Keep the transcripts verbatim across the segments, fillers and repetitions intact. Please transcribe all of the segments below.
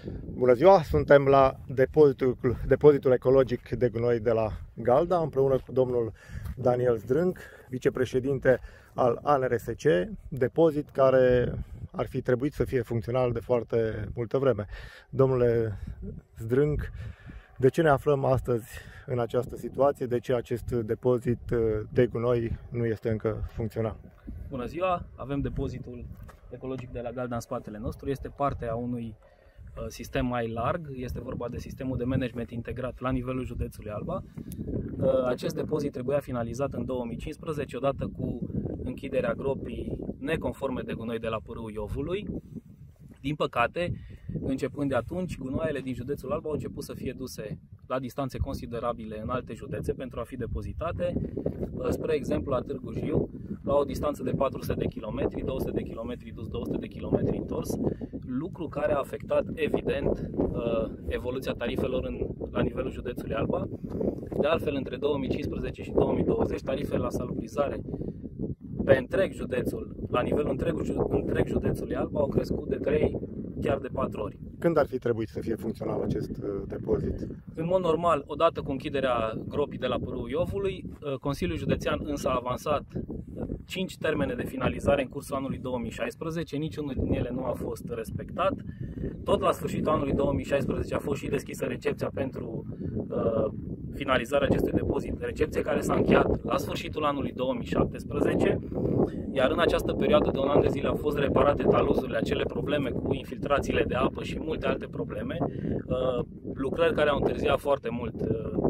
Bună ziua! Suntem la depozitul, depozitul ecologic de gunoi de la Galda, împreună cu domnul Daniel Zdrânc, vicepreședinte al A N R S C, depozit care ar fi trebuit să fie funcțional de foarte multă vreme. Domnule Zdrânc, de ce ne aflăm astăzi în această situație? De ce acest depozit de gunoi nu este încă funcțional? Bună ziua! Avem depozitul ecologic de la Galda în spatele nostru. Este parte a unui sistem mai larg. Este vorba de sistemul de management integrat la nivelul județului Alba. Acest depozit trebuia finalizat în două mii cincisprezece, odată cu închiderea gropii neconforme de gunoi de la pârâul Iovului. Din păcate, începând de atunci, gunoaiele din județul Alba au început să fie duse la distanțe considerabile în alte județe pentru a fi depozitate. Spre exemplu, la Târgu Jiu, la o distanță de patru sute de kilometri, două sute de kilometri dus, două sute de kilometri întors, lucru care a afectat evident evoluția tarifelor în, la nivelul județului Alba. De altfel, între două mii cincisprezece și două mii douăzeci, tarifele la salubrizare pe întreg județul, la nivelul întreg, întreg județului Alba, au crescut de trei, chiar de patru ori. Când ar fi trebuit să fie funcțional acest depozit? În mod normal, odată cu închiderea gropii de la pârâul Iovului, Consiliul Județean însă a avansat cinci termene de finalizare în cursul anului două mii șaisprezece, niciunul din ele nu a fost respectat. Tot la sfârșitul anului două mii șaisprezece a fost și deschisă recepția pentru uh, finalizarea acestui depozit, recepție care s-a încheiat la sfârșitul anului două mii șaptesprezece, iar în această perioadă de un an de zile au fost reparate taluzurile, acele probleme cu infiltrațiile de apă și multe alte probleme, uh, lucrări care au întârziat foarte mult uh,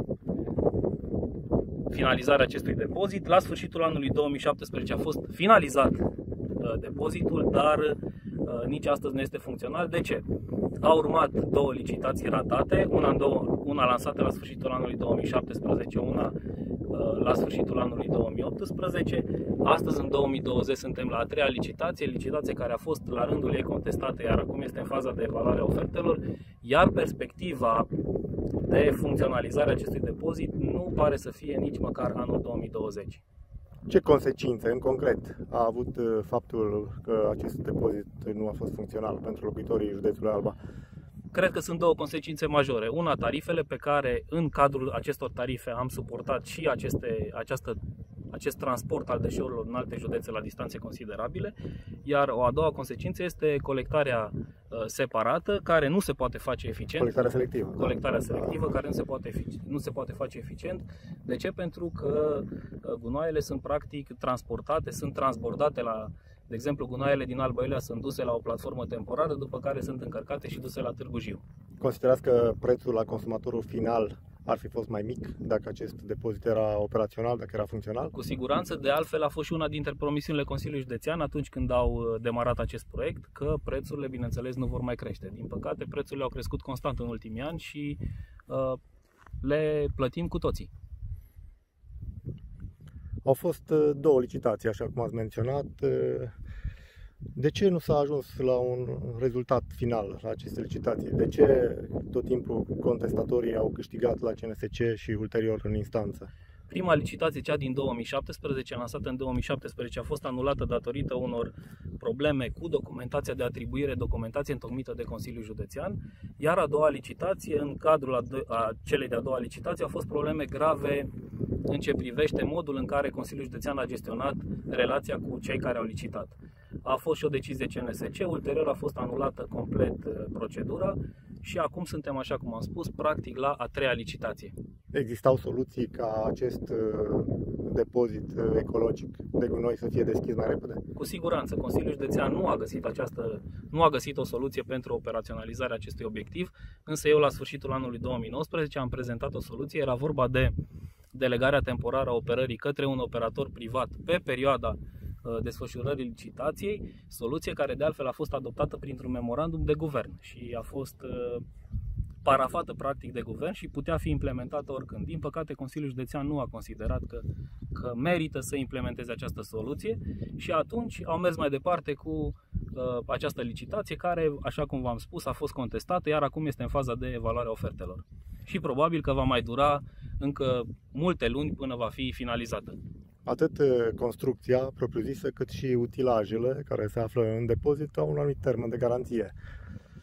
finalizarea acestui depozit. La sfârșitul anului două mii șaptesprezece a fost finalizat uh, depozitul, dar uh, nici astăzi nu este funcțional. De ce? Au urmat două licitații ratate, una, în două, una lansată la sfârșitul anului două mii șaptesprezece, una uh, la sfârșitul anului două mii optsprezece. Astăzi, în două mii douăzeci, suntem la a treia licitație, licitație care a fost la rândul ei contestată, iar acum este în faza de evaluare a ofertelor, iar perspectiva de funcționalizare a acestui depozit nu pare să fie nici măcar anul două mii douăzeci. Ce consecințe, în concret, a avut faptul că acest depozit nu a fost funcțional pentru locuitorii județului Alba? Cred că sunt două consecințe majore. Una, tarifele pe care în cadrul acestor tarife am suportat și aceste, această, acest transport al deșeurilor în alte județe la distanțe considerabile, iar o a doua consecință este colectarea uh, separată, care nu se poate face eficient. Colectarea selectivă. Colectarea selectivă, care nu se poate, nu se poate face eficient. De ce? Pentru că uh, gunoaiele sunt practic transportate, sunt transbordate la... De exemplu, gunoaiele din Alba Iulia sunt duse la o platformă temporară, după care sunt încărcate și duse la Târgu Jiu. Considerați că prețul la consumatorul final ar fi fost mai mic dacă acest depozit era operațional, dacă era funcțional? Cu siguranță, de altfel a fost și una dintre promisiunile Consiliului Județean atunci când au demarat acest proiect, că prețurile, bineînțeles, nu vor mai crește. Din păcate, prețurile au crescut constant în ultimii ani și uh, le plătim cu toții. Au fost două licitații, așa cum ați menționat. De ce nu s-a ajuns la un rezultat final la aceste licitații? De ce tot timpul contestatorii au câștigat la C N S C și ulterior în instanță? Prima licitație, cea din două mii șaptesprezece, lansată în două mii șaptesprezece, a fost anulată datorită unor probleme cu documentația de atribuire, documentație întocmită de Consiliul Județean, iar a doua licitație, în cadrul a, a celei de-a doua licitație, au fost probleme grave în ce privește modul în care Consiliul Județean a gestionat relația cu cei care au licitat. A fost și o decizie C N S C, ulterior a fost anulată complet procedura și acum suntem, așa cum am spus, practic la a treia licitație. Existau soluții ca acest depozit ecologic de gunoi să fie deschis mai repede? Cu siguranță, Consiliul Județean nu a găsit această, nu a găsit o soluție pentru operaționalizarea acestui obiectiv, însă eu la sfârșitul anului două mii nouăsprezece am prezentat o soluție, era vorba de delegarea temporară a operării către un operator privat pe perioada desfășurării licitației, soluție care de altfel a fost adoptată printr-un memorandum de guvern și a fost parafată practic de guvern și putea fi implementată oricând. Din păcate, Consiliul Județean nu a considerat că, că merită să implementeze această soluție și atunci au mers mai departe cu uh, această licitație care, așa cum v-am spus, a fost contestată, iar acum este în faza de evaluare a ofertelor. Și probabil că va mai dura încă multe luni până va fi finalizată. Atât construcția propriu-zisă, cât și utilajele care se află în depozit au un anumit termen de garanție.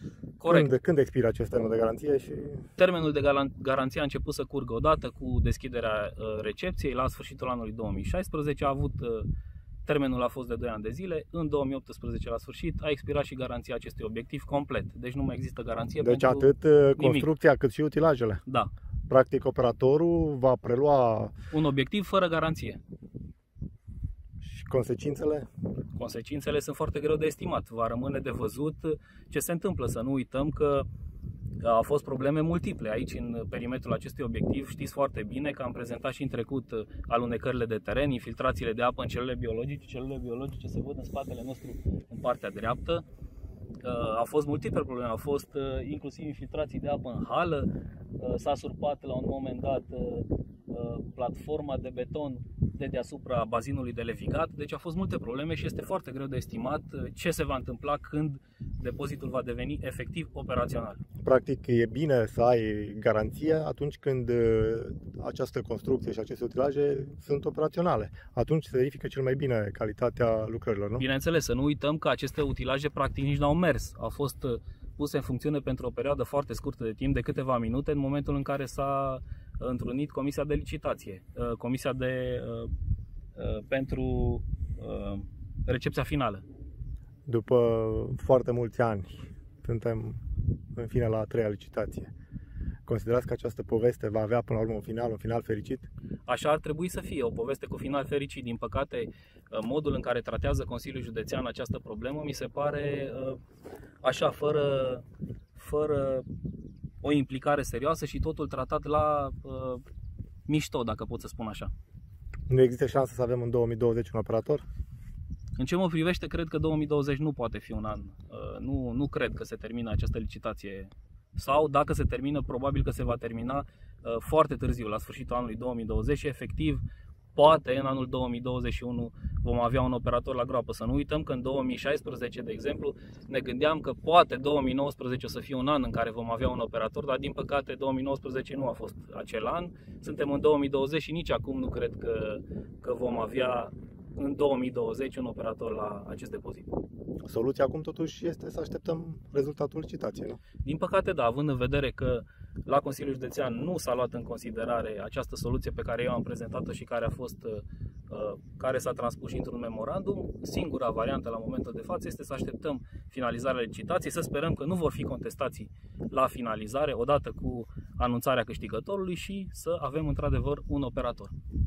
Corect. Când, când expiră acest termen de garanție? Și... Termenul de garanție a început să curgă odată cu deschiderea recepției la sfârșitul anului două mii șaisprezece. A avut, termenul a fost de doi ani de zile. În două mii optsprezece, la sfârșit, a expirat și garanția acestui obiectiv complet. Deci nu mai există garanție deci pentru atât nimic. construcția cât și utilajele. Da. Practic, operatorul va prelua... un obiectiv fără garanție. Și consecințele? Consecințele sunt foarte greu de estimat. Va rămâne de văzut ce se întâmplă. Să nu uităm că au fost probleme multiple aici în perimetrul acestui obiectiv. Știți foarte bine că am prezentat și în trecut alunecările de teren, infiltrațiile de apă în celule biologice. Celulele biologice se văd în spatele nostru, în partea dreaptă. Au fost multiple probleme, au fost inclusiv infiltrații de apă în hală, s-a surpat la un moment dat platforma de beton de deasupra bazinului de levigat, deci au fost multe probleme și este foarte greu de estimat ce se va întâmpla când depozitul va deveni efectiv operațional. Practic e bine să ai garanție atunci când această construcție și aceste utilaje sunt operaționale. Atunci se verifică cel mai bine calitatea lucrărilor, nu? Bineînțeles, să nu uităm că aceste utilaje practic nici n-au mers. Au fost puse în funcțiune pentru o perioadă foarte scurtă de timp, de câteva minute, în momentul în care s-a întrunit comisia de licitație, comisia de pentru recepția finală. După foarte mulți ani, suntem în fine la a treia licitație. Considerați că această poveste va avea până la urmă un final, un final fericit? Așa ar trebui să fie, o poveste cu final fericit. Din păcate, modul în care tratează Consiliul Județean această problemă mi se pare așa, fără, fără o implicare serioasă și totul tratat la uh, mișto, dacă pot să spun așa. Nu există șansă să avem în două mii douăzeci un operator? În ce mă privește, cred că două mii douăzeci nu poate fi un an. Uh, nu, nu cred că se termină această licitație. Sau dacă se termină, probabil că se va termina uh, foarte târziu, la sfârșitul anului două mii douăzeci și efectiv, poate în anul două mii douăzeci și unu vom avea un operator la groapă. Să nu uităm că în două mii șaisprezece, de exemplu, ne gândeam că poate două mii nouăsprezece o să fie un an în care vom avea un operator, dar din păcate două mii nouăsprezece nu a fost acel an. Suntem în două mii douăzeci și nici acum nu cred că, că vom avea în două mii douăzeci un operator la acest depozit. Soluția acum totuși este să așteptăm rezultatul licitației, nu? Din păcate da, având în vedere că la Consiliul Județean nu s-a luat în considerare această soluție pe care eu am prezentat-o și care a fost uh, care s-a transpus și într-un memorandum, singura variantă la momentul de față este să așteptăm finalizarea licitației, să sperăm că nu vor fi contestații la finalizare odată cu anunțarea câștigătorului și să avem într-adevăr un operator.